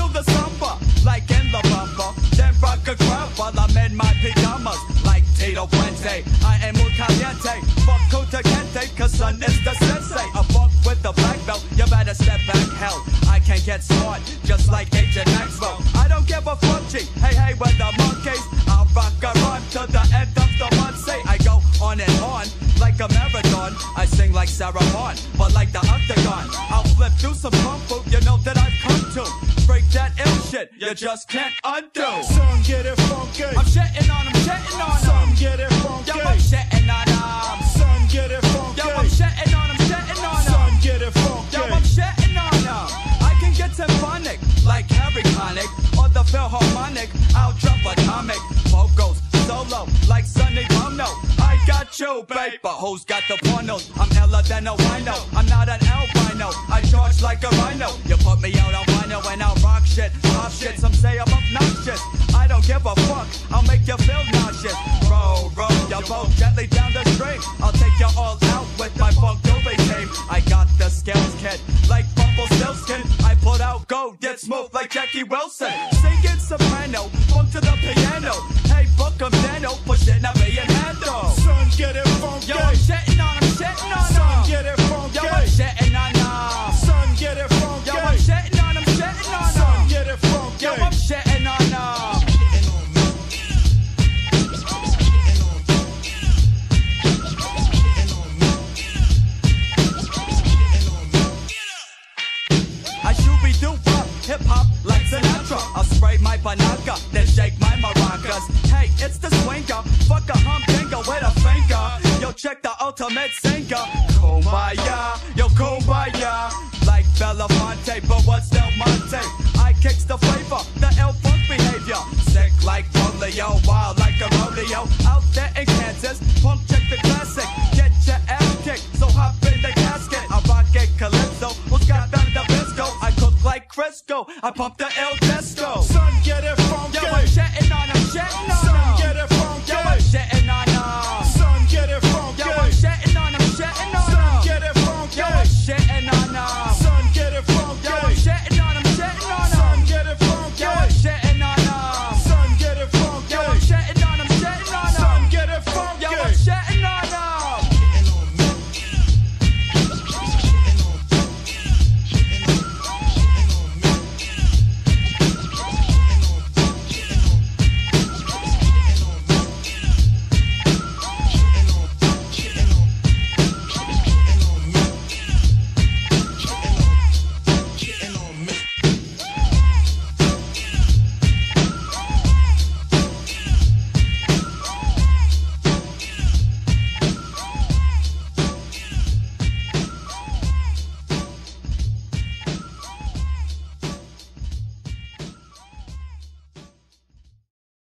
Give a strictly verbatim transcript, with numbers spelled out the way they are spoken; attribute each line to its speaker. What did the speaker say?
Speaker 1: the samba, like in La Bamba. Then rock a crowd while I'm in my pajamas, like Tito Puente. I am muy caliente, fuck Kota Kente, cause son is the sensei. A funk with the black belt, you better step back, hell. I can get smart, just like Agent Maxwell. I don't give a fuck, G. Hey, hey, with the monkeys, I'll rock a run to the end of the month. Say I go on and on, like a marathon. I sing like Sarah Vaughan, but like the octagon. I'll flip through some kung fu, you know that I've come to break that ill shit, you just can't undo.
Speaker 2: Son, get it funky.
Speaker 1: I'm shitting on him, shitting on him.
Speaker 2: Son, get it funky.
Speaker 1: Yo, I'm shitting on him.
Speaker 2: Son, get it funky.
Speaker 1: Yo, I'm shitting on him, shitting on him.
Speaker 2: Son, get it funky.
Speaker 1: Yo, I'm shitting on him. I can get symphonic, like Harry Connick, or the Philharmonic. I'll drop atomic vocals, solo, like Sonny Bono. I got you, babe, but who's got the pornos? I'm iller than a wino, I'm not an albino. I charge like a rhino. You put me out on vinyl and I'll rock shit, pop shit. Some say I'm obnoxious, I don't give a fuck, I'll make you feel nauseous. Roll, roll your boat gently down the stream. I'll take you all out with my FUNKDOOBIEST team. I got the skills, kid, like Bumble Stilskin. I put out gold, get smooth like Jackie Wilson. Singing soprano, funk to the piano. Hey, book them Dano, push it, not me and handle.
Speaker 2: Son, get it funky.
Speaker 1: Yo, I'm shitting on him, shitting on him.
Speaker 2: Son, get it funky.
Speaker 1: Yo, I'm shitting on him.
Speaker 2: Son, get it funky.
Speaker 1: Yo, I'm shitting on him, shitting on him.
Speaker 2: Son, get it funky.
Speaker 1: Yo, I'm shitting on him. I shooby-doo pop, hip-hop like Sinatra. I'll spray my banaka, then shake my maracas. Hey, it's the swinger, fuck a humdinger with a finger. Yo, check the ultimate singer. Kumbaya, yo, kumbaya. Like Belafonte, but what's Del Monte? I kicks the flavor, the L-Funk behavior. Sick like polio, wild like a rodeo. Out there in Kansas, punk check the classic. Get your ass kicked, so hop in the casket. I rock it calypso, who's got them the bisco? I cook like Crisco, I pump the El Disco.
Speaker 2: Son, get it funky.
Speaker 1: Yo, I'm shitting on him, shitting on him.
Speaker 2: Son, get it funky.
Speaker 1: Yo, I'm shitting on him.